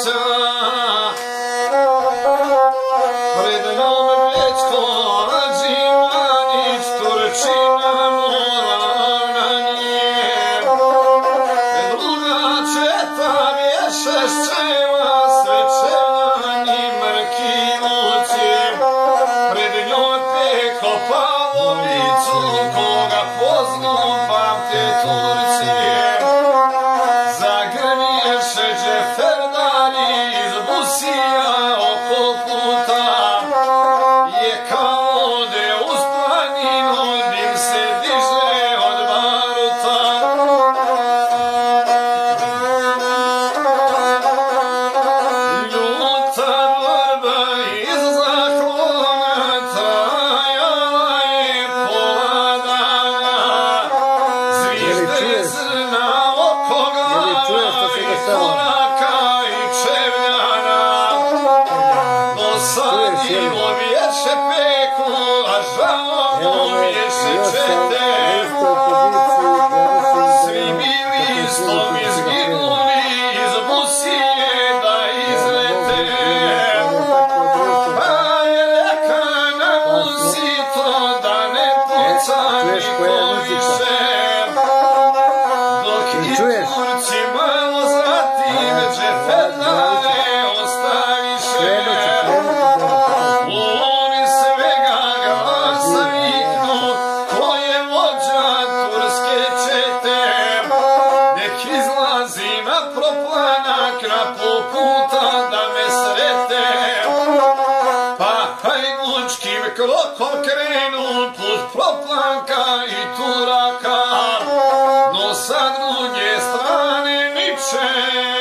Krokom krenu put proplanka i turaka, no sa druge strane niče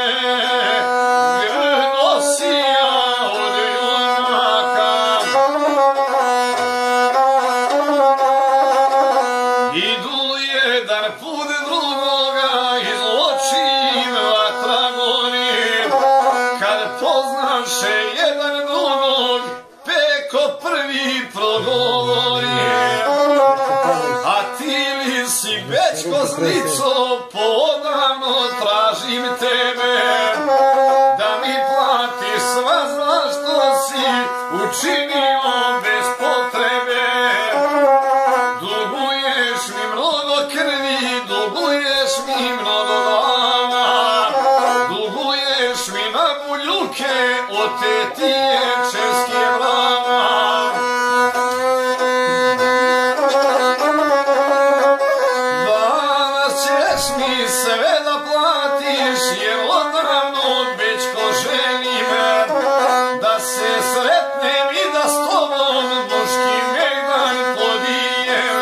grnosija od junaka. Idu jedan put drugoga, iz očiju vatra gori, kad poznaše jedan drugog, Peko prvi progovori, a ti li si Bečko zlico, poodavno tražim tebe, da mi platiš sva zla što si učinio bez potrebe. Duguješ mi mnogo krvi, duguješ mi mnogo dana, duguješ mi na buljuke od te tiječevske vrana. Danas ćeš mi sve da platiš, jer odavno Bečko želim da se sretnem i da s tobom muški megdan podijem.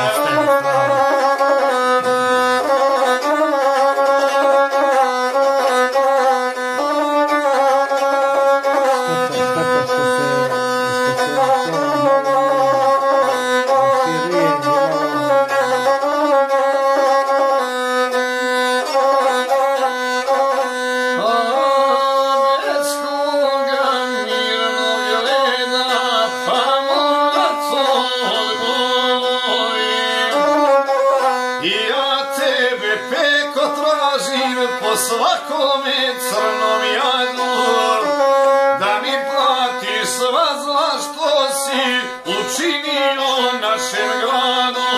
Po svakome crnom jadu, da mi platiš sva zla što si učinio našem gradu.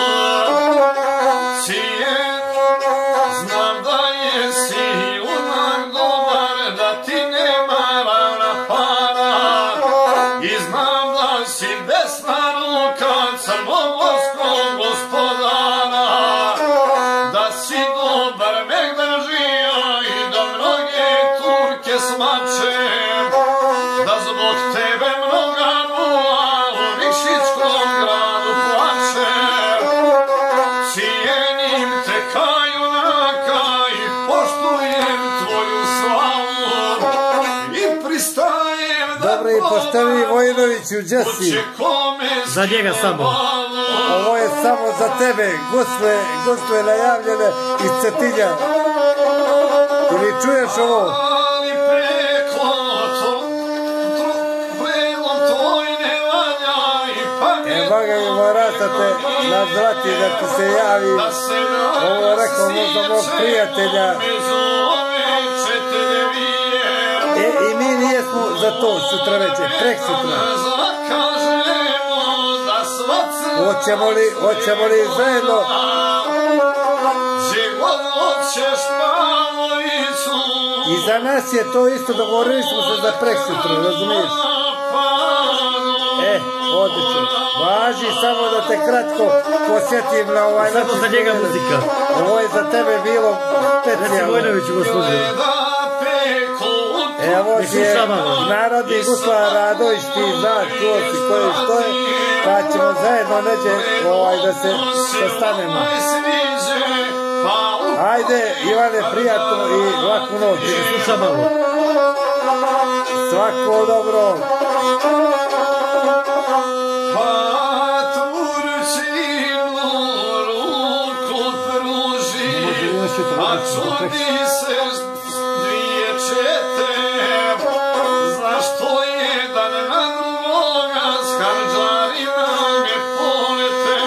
Cijen, znam da jesi unak dobar, da ti nema ravna para, i znam da si desna ruka crnomorskog gospodara, da si dobar megdan žija i da mnoge Turke smačem, da zbog tebe mnoga bula u Nikšićkom gradu plačem. Cijenim te kao junaka i poštujem tvoju slavu i pristajem da Dobre i pošteni Vojinoviću, gdje si? Za njega samo. Ovo je samo za tebe, gosle najavljene iz Cetinja. Ili čuješ ovo? Vaga mi morata te nazvati da ti se javi. Ovo je rekao možda mog prijatelja. za to sutra večer, prek sutra. Hoćemo li zajedno? I za nas je to isto, dogovorili smo se za prek sutra, razumiješ? Odlično. Važi samo da te kratko posjetim na ovaj način. Samo za njega muzika. Ovo je za tebe bilo specijalno. Reci Vojnović, gospodin. Evo ti je narodni guslar Radović, ti znaš ko si, ko je što je, pa ćemo zajedno neđe da se sastanemo. Ajde, Ivane, prijatno i laku noć. Slušam malo. Svako dobro. A čudi se dvije čete, zašto jedan na drugoga s harđarima me polete.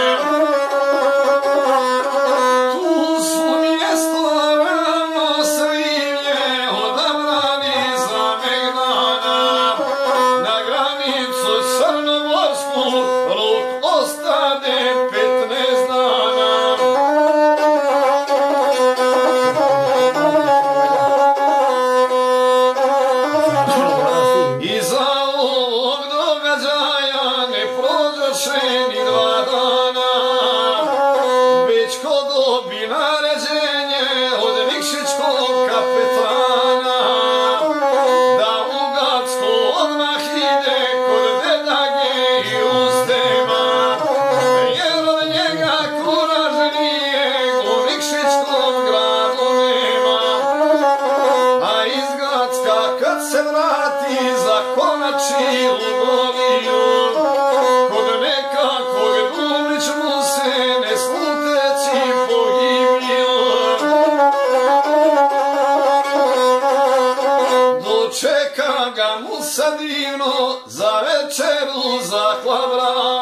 Tu su mjesto rano Slivlje odabrani za Megdana, na granicu crnomorsku rok ostade 15 dana. Ni 2 dana, već ko dobi naređenje od Nikšićkog kapetana, da u Gacko odmah ide kod Dedage i Uzdema, jer od njega kuražnijeg u Nikšićkom gradu nema. A iz Gacka kad se vrati zakonači Lugoviju, čeka ga Musa divno za večeru za Hlavra.